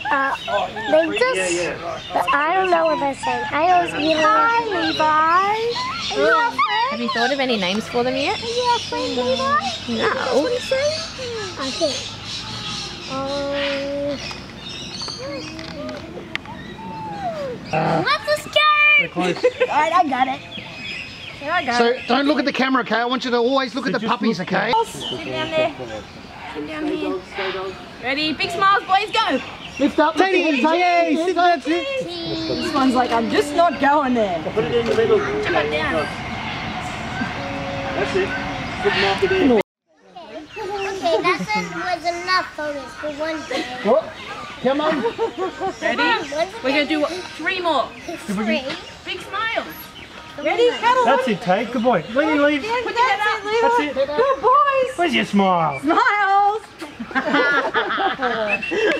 They just, I don't know what they're saying. I always hear hi, Levi. Have you thought of any names for them yet? Are you a friend, Levi? No. What do you say? I think. Let's escape! Alright, I got it. So don't look at the camera, okay? I want you to always look at the puppies, okay? Sit down there. Sit down here. Ready? Big smiles, boys, go! Lift up. Teddy, yay! Sit down, sit. This one's like, I'm just not going there. Put it in the middle. Come on down. That's it. Put mark it in. Okay, that was enough photos for one day. What? Come on. Ready? We're going to do 3 more. 3. Big smiles. Ready? Cuddle. That's it, Tate. Good boy. When you leave. Put your head up. That's it. Good boys. Where's your smile? Smiles.